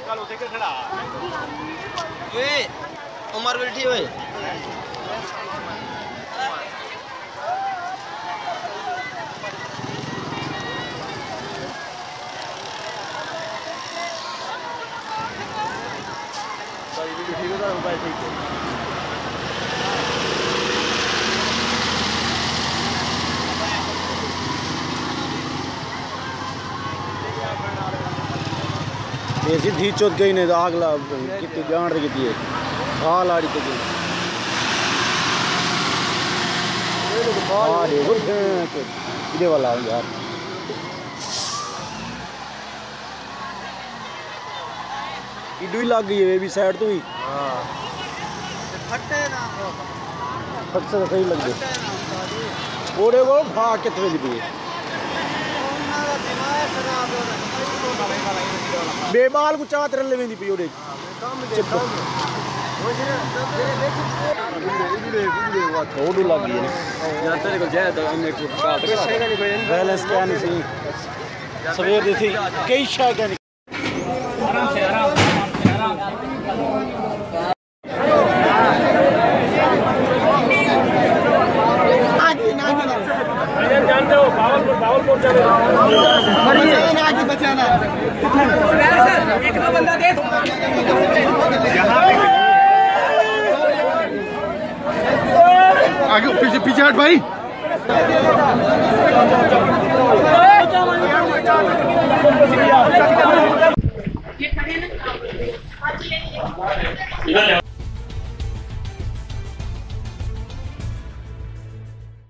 ओए उमर बैठी ओए सीधी चौथ गई नहीं तो आगला कितनी जान रही थी हाल आ रही थी इधे वाला यार इडू लग गई है भी साइड तो ही फट से सही लग गई ओरे वो खा कितने दी बेबाल को चात रन लेवेंदी पई ओडे ओडू लग गई या तेरे को जाए तो इन्हें को काट बैलेंस क्या नहीं सी सवेर दी थी कई शय क्या आराम से जानते हो बावलपुर चले बचाना एक दो बंदा दे आगे पीछे पीछे हट भाई इधर